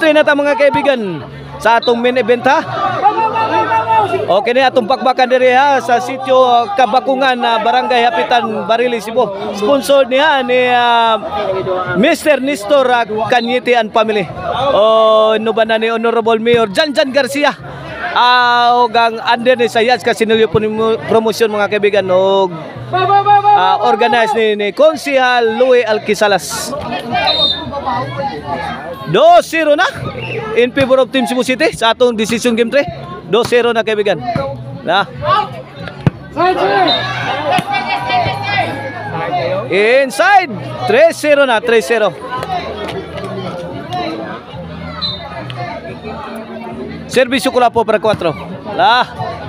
entry na ta mga kaibigan sa atong main event ha. Okay na atong pakbakan diri ha sa sitio Kabakungan, Barangay Hapitan, Barili, Cebu. Sponsor niya ni Mr. Nestor Cañete and family. No ba na ni Honorable Mayor Janjan Garcia. Og ang under ni Sayas Kasinulyo promotion mga kaibigan, og organize ni Konsehal Louie Alquisalas. 2-0 na in favor of Team Cebu City sa atong decision game 3. 2-0 na kaibigan. Na. Inside 3-0 na, 3-0. Servisyo Kulapo para 4. Lah.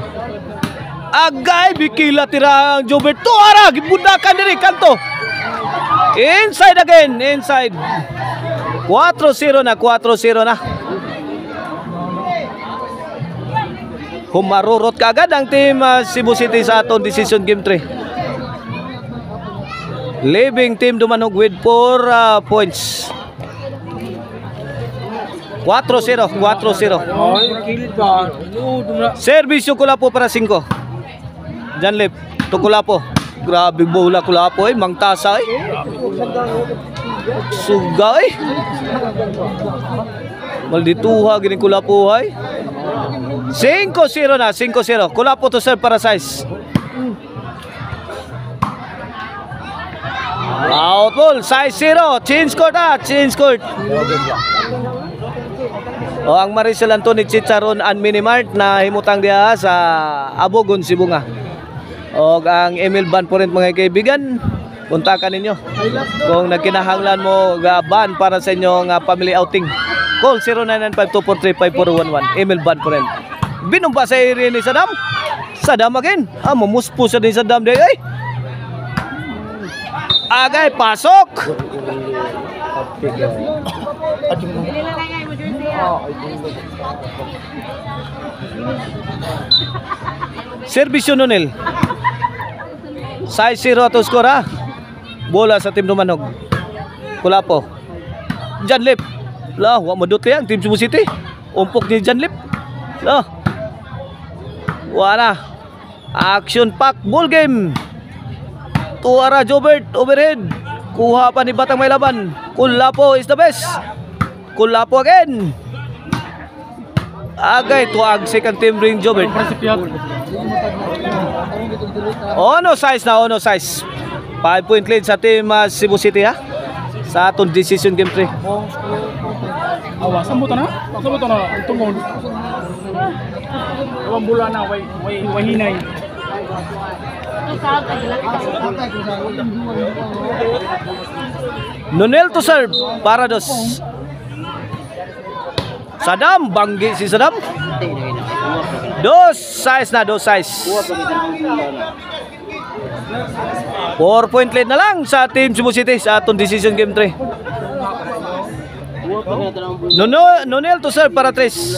Agay bikila tirang Jobert. Tuara gibudakan diri kanto. Inside again, inside. 4-0 na, 4-0 na. Humarurot kagad ang team Cebu City sa aton decision game 3. Leaving team Dumanog with 4 points. 4-0, 4-0. Servisyo Kulapo para 5. Janlip to Kulapo. Grabe bola Kulapo eh, mangtasa eh. Suga eh. Maldituha gini Kulapo ay. 5-0 na, 5-0. Kulapo to serve para size. Out ball, size 0. Change court change court. Ang Maricel Antony Chicharon and Minimart na himutang diha sa Abogon, Cebu nga. O ang Emil Ban po rin mga kaibigan, puntakan ninyo kung nagkinahanglan mo ban para sa inyong family outing. Call 0995-243-5411. Emil Ban po rin. Binumba sa area ni Saddam. Saddam again. Mamuspo sa ni Saddam day ay. Agay pasok. Servisyo Nonel. Size 0 to score ha. Bola sa Team Dumanog. Kulapo. Janlip. Lah, wa madut kaya ang Team Cebu City. Umpok ni Janlip. Lah. Wala. Action pack ball game. Tuara Jobert overhead. Kuha pa ni Batang May Laban. Kulapo is the best. Kulapo again. Agay tuag second team ring Jobert. Ono size na, ono size. 5-point lead sa team Cebu City ha. Sa atong decision game 3. Awasan mo to na? Awasan mo to na? Tungkol. Iwang bula na, way hinay. Nonel to serve para 2. Saddam, banggi si Saddam. 2 size na, 2 size. 4-point lead na lang sa Team Cebu City sa atong decision game 3. Nonel to serve para 3.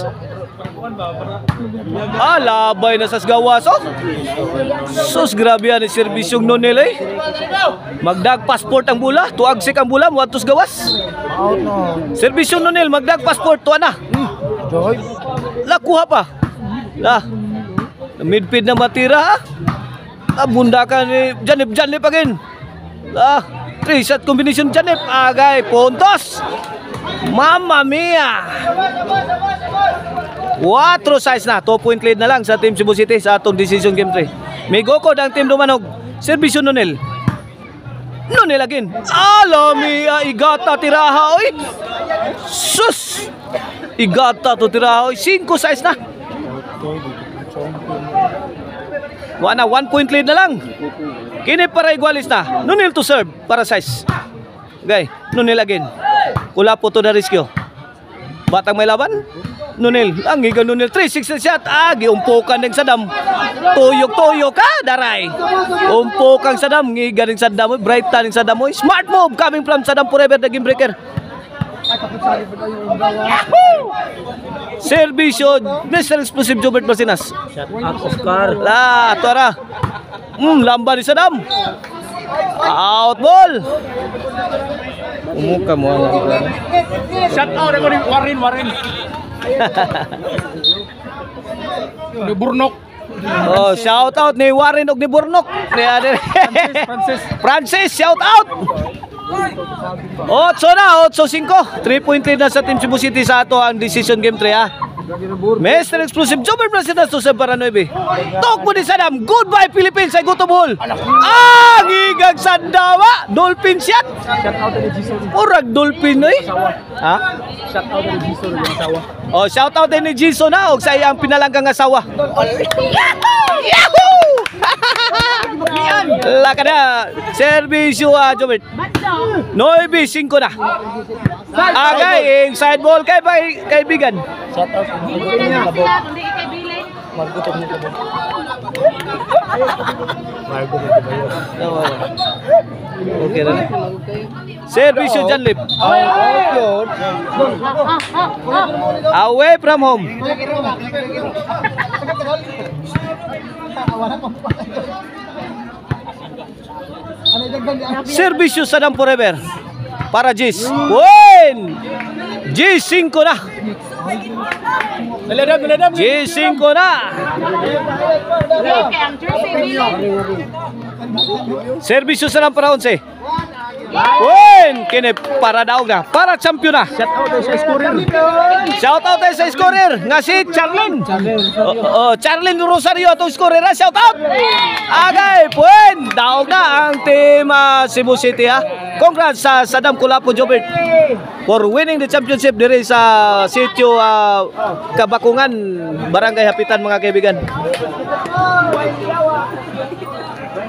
Labay na sa gawas oh. Sus grabe yan serbisyong Nonel eh. Magdag passport ang bula, tuagsik ang bula, muadtos gawas. Serbisyong Nonel, magdag passport tuwa na. Lakuha pa. Lah. Midfield na matira ha. Bundakan ni Janip again. Lah, 3-shot combination Janip. Agay puntos. Mamma mia. 4 size na, 2-point lead na lang sa Team Cebu City sa atong decision game 3. May gokod ang Team Dumanog. Servisyo Nonel. Nonel again. Mia, igata tiraha oy. Sus. Igata to tiraha oy. 5 size na. Wana 1-point lead na lang. Kini para igualis na. Nonel to serve para size. Okay, Nonel again. Kulapo to na riskyo. Batang May Laban. Nonel, ang higa Nonel 3-6 shot. Giumpukan ng Saddam. Tuyok ka, daray. Umpukang Saddam, ngiga ng Saddam, bright tan ng Saddam. Smart move coming from Saddam forever the game breaker. Servisyo Mr. Explosive Jobert Marcinas. Shot out Oscar. La, tuara. Lamba ni Saddam. Out ball. Umuka mo ang Shout out ako ni Warren. Ni Burnok. Oh, shout out ni Warren og ni Burnok. Francis, shout out. 8 na, 8-5. 3 point lead na sa Team Cebu City sa ato ang decision game 3 ha. Mr. Exclusive Jobber President to sa Baranoy. Talk mo ni Sadam. Goodbye Philippines sa gutom hole. Ngigag sandawa. Dolphin shot. Shout out ni Jason. Urag dolphin oy. Ha? Shout out ni Jason ng asawa. Oh, shout out din ni Jason na og sa iyang pinalanggang asawa. Yahoo! Laka na. Servisyo Jobert. 9-5 na. Agay, inside ball kay kaibigan. Shout out ni Okay na. Servisyo Janlip. Away from home. Servisyo Sadam Forever. Para Gis. Win! G5 na. G5 na. Servisyo Sadam para 11. Win! Kini para daog na. Para champion na. Shout out sa scorer. Shout out sa scorer nga si Charlene. Charlene Rosario atong scorer ha. Shout out. Agay, puen. Daog na ang team Cebu City ha. Congrats sa Sadam Kulapo Jobert for winning the championship diri sa sitio Kabakungan, Barangay Hapitan mga kaibigan.